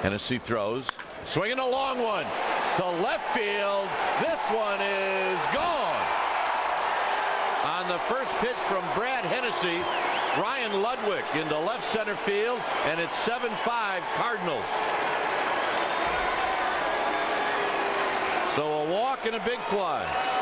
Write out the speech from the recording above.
Hennessy throws, swinging a long one to left field. This one is gone. On the first pitch from Brad Hennessy, Ryan Ludwick into left center field, and it's 7-5 Cardinals. So a walk and a big fly.